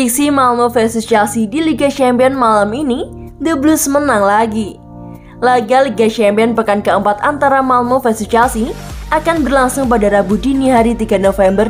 Prediksi Malmo versus Chelsea di Liga Champions malam ini, The Blues menang lagi. Laga Liga Champions pekan keempat antara Malmo versus Chelsea akan berlangsung pada Rabu dini hari 3 November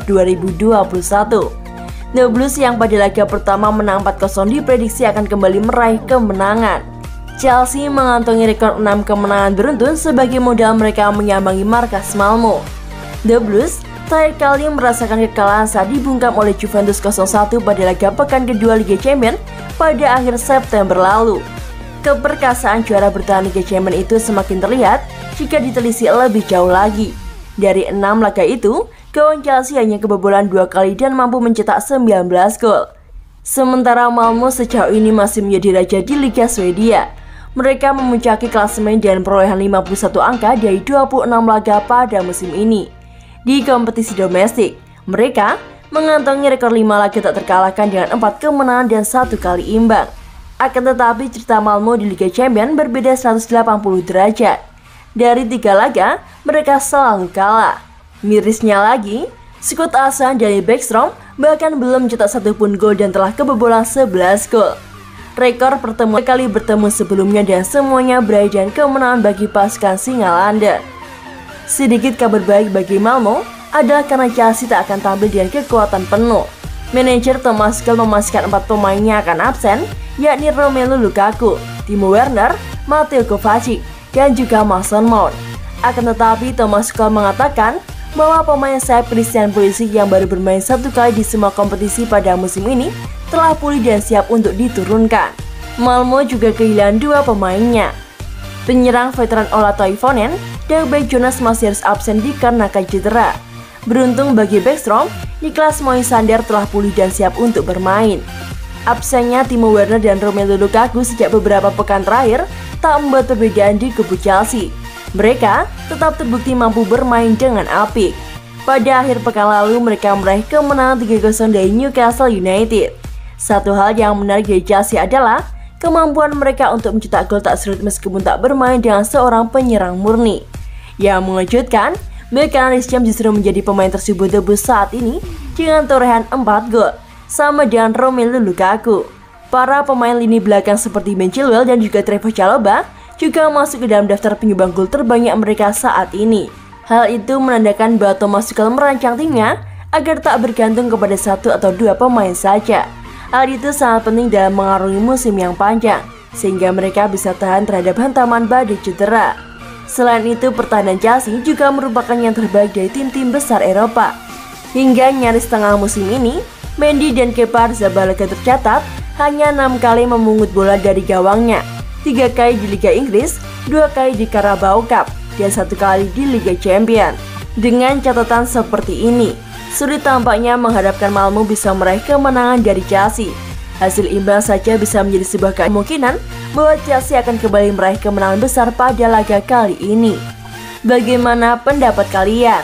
2021. The Blues yang pada laga pertama menang 4-0 diprediksi akan kembali meraih kemenangan. Chelsea mengantongi rekor 6 kemenangan beruntun sebagai modal mereka menyambangi markas Malmo. The Blues terakhir kali merasakan kekalahan saat dibungkam oleh Juventus 0-1 pada laga pekan kedua Liga Champions pada akhir September lalu. Keperkasaan juara bertahan Liga Champions itu semakin terlihat jika ditelisik lebih jauh lagi. Dari 6 laga itu, gawang Chelsea hanya kebobolan 2 kali dan mampu mencetak 19 gol. Sementara Malmo sejauh ini masih menjadi raja di Liga Swedia. Mereka memuncaki klasemen dengan perolehan 51 angka dari 26 laga pada musim ini. Di kompetisi domestik, mereka mengantongi rekor 5 laga tak terkalahkan dengan 4 kemenangan dan 1 kali imbang. Akan tetapi cerita Malmo di Liga Champions berbeda 180 derajat. Dari 3 laga, mereka selalu kalah. Mirisnya lagi, skuad asuhan dari Bäckström bahkan belum mencetak satupun gol dan telah kebobolan 11 gol. Rekor pertemuan kali bertemu sebelumnya dan semuanya berakhir dengan kemenangan bagi pasukan Singa London. Sedikit kabar baik bagi Malmo adalah karena Chelsea tak akan tampil dengan kekuatan penuh. Manajer Thomas Tuchel memastikan 4 pemainnya akan absen, yakni Romelu Lukaku, Timo Werner, Mateo Kovacic, dan juga Mason Mount. Akan tetapi Thomas Tuchel mengatakan bahwa pemain sayap Christian Pulisic yang baru bermain 1 kali di semua kompetisi pada musim ini telah pulih dan siap untuk diturunkan. Malmo juga kehilangan 2 pemainnya. Penyerang veteran Ola Toivonen dan bek Jonas masih harus absen dikarenakan cedera. Beruntung bagi Bäckström, Niklas Moisander telah pulih dan siap untuk bermain. Absennya Timo Werner dan Romelu Lukaku sejak beberapa pekan terakhir tak membuat perbedaan di kubu Chelsea. Mereka tetap terbukti mampu bermain dengan apik. Pada akhir pekan lalu mereka meraih kemenangan 3-0 dari Newcastle United. Satu hal yang menarik dari Chelsea adalah kemampuan mereka untuk mencetak gol tak surut meskipun tak bermain dengan seorang penyerang murni. Yang mengejutkan, Micah Richards justru menjadi pemain tersebut debut saat ini dengan torehan 4 gol, sama dengan Romelu Lukaku. Para pemain lini belakang seperti Ben Chilwell dan juga Trevoh Chalobah juga masuk ke dalam daftar penyumbang gol terbanyak mereka saat ini. Hal itu menandakan bahwa Thomas Tuchel merancang timnya agar tak bergantung kepada 1 atau 2 pemain saja. Hal itu sangat penting dalam mengarungi musim yang panjang, sehingga mereka bisa tahan terhadap hantaman badai cedera. Selain itu, pertahanan Chelsea juga merupakan yang terbaik dari tim-tim besar Eropa. Hingga nyaris tengah musim ini, Mendy dan Kepa Arrizabalaga tercatat hanya 6 kali memungut bola dari gawangnya, 3 kali di Liga Inggris, 2 kali di Carabao Cup, dan 1 kali di Liga Champions. Dengan catatan seperti ini, sulit tampaknya menghadapkan Malmo bisa meraih kemenangan dari Chelsea. Hasil imbang saja bisa menjadi sebuah kemungkinan bahwa Chelsea akan kembali meraih kemenangan besar pada laga kali ini. Bagaimana pendapat kalian?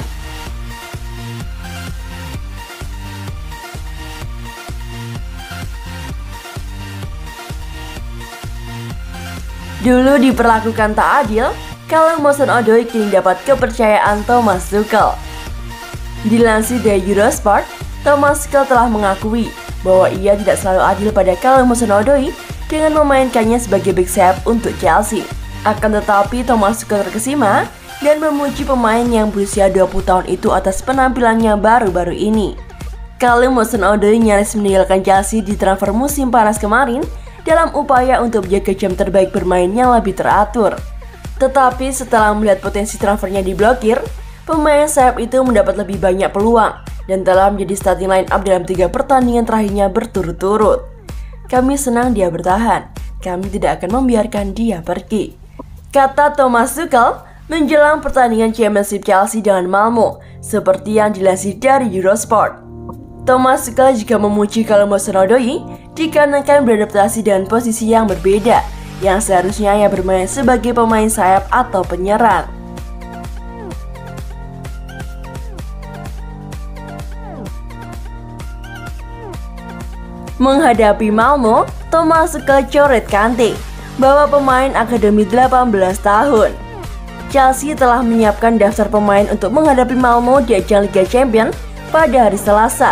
Dulu diperlakukan tak adil, kalau Hudson-Odoi kini dapat kepercayaan Thomas Tuchel. Dilansir dari Eurosport, Thomas Tuchel telah mengakui bahwa ia tidak selalu adil pada Callum Hudson-Odoi dengan memainkannya sebagai bek sayap untuk Chelsea. Akan tetapi Thomas Tuchel terkesima dan memuji pemain yang berusia 20 tahun itu atas penampilannya baru-baru ini. Callum Hudson-Odoi nyaris meninggalkan Chelsea di transfer musim panas kemarin dalam upaya untuk menjaga jam terbaik bermain yang lebih teratur. Tetapi setelah melihat potensi transfernya diblokir, pemain sayap itu mendapat lebih banyak peluang dan telah menjadi starting line up dalam 3 pertandingan terakhirnya berturut-turut. Kami senang dia bertahan, kami tidak akan membiarkan dia pergi, kata Thomas Tuchel menjelang pertandingan Championship Chelsea dengan Malmo, seperti yang dilansir dari Eurosport. Thomas Tuchel juga memuji Callum Hudson-Odoi dikarenakan beradaptasi dengan posisi yang berbeda, yang seharusnya ia bermain sebagai pemain sayap atau penyerang. Menghadapi Malmo, Thomas Tuchel coret Kante, bahwa pemain akademi 18 tahun. Chelsea telah menyiapkan daftar pemain untuk menghadapi Malmo di ajang Liga Champions pada hari Selasa,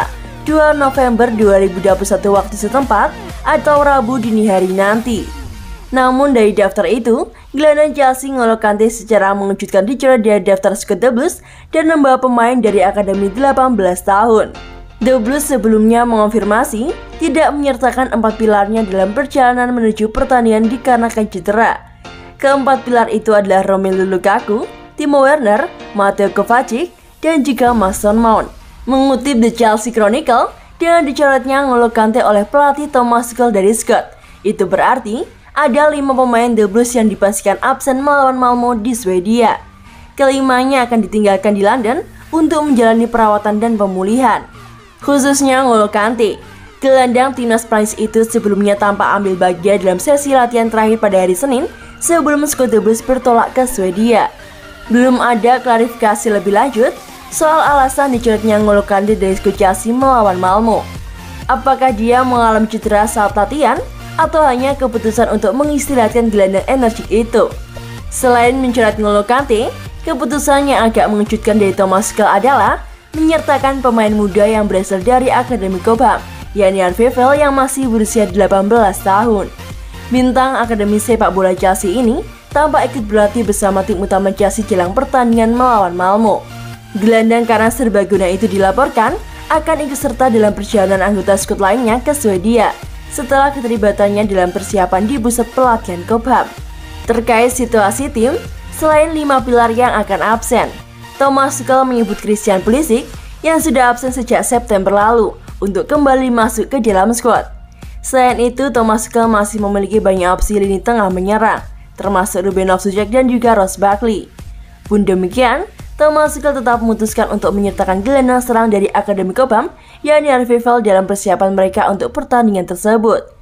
2 November 2021 waktu setempat atau Rabu dini hari nanti. Namun dari daftar itu, gelandang Chelsea N'Golo Kante secara mengejutkan dicoret dari daftar skuad The Blues dan membawa pemain dari akademi 18 tahun. The Blues sebelumnya mengonfirmasi tidak menyertakan 4 pilarnya dalam perjalanan menuju pertandingan dikarenakan cedera. Keempat pilar itu adalah Romelu Lukaku, Timo Werner, Mateo Kovacic, dan juga Mason Mount. Mengutip The Chelsea Chronicle, dengan dicoretnya N'Golo Kante oleh pelatih Thomas Tuchel dari skuad, itu berarti ada 5 pemain The Blues yang dipastikan absen melawan Malmo di Swedia. Kelimanya akan ditinggalkan di London untuk menjalani perawatan dan pemulihan. Khususnya N'Golo Kante, gelandang timnas Prancis itu sebelumnya tampak ambil bagian dalam sesi latihan terakhir pada hari Senin sebelum skuad The Blues bertolak ke Swedia. Belum ada klarifikasi lebih lanjut soal alasan dicoretnya N'Golo Kante dari skuad Chelsea melawan Malmo. Apakah dia mengalami cedera saat latihan atau hanya keputusan untuk mengistirahatkan gelandang energik itu? Selain mencoret N'Golo Kante, keputusan yang agak mengejutkan dari Thomas Tuchel adalah menyertakan pemain muda yang berasal dari Akademi Cobham, yakni Arvevel yang masih berusia 18 tahun. Bintang Akademi sepak bola Chelsea ini tampak ikut berlatih bersama tim utama Chelsea jelang pertandingan melawan Malmo. Gelandang karena serbaguna itu dilaporkan akan ikut serta dalam perjalanan anggota skuad lainnya ke Swedia setelah keterlibatannya dalam persiapan di pusat pelatihan Cobham. Terkait situasi tim, selain 5 pilar yang akan absen, Thomas Tuchel menyebut Christian Pulisic yang sudah absen sejak September lalu untuk kembali masuk ke dalam skuad. Selain itu, Thomas Tuchel masih memiliki banyak opsi lini tengah menyerang, termasuk Ruben Loftus-Cheek dan juga Ross Barkley. Pun demikian, Thomas Tuchel tetap memutuskan untuk menyertakan gelandang serang dari Akademi Cobham, yakni Arvevel dalam persiapan mereka untuk pertandingan tersebut.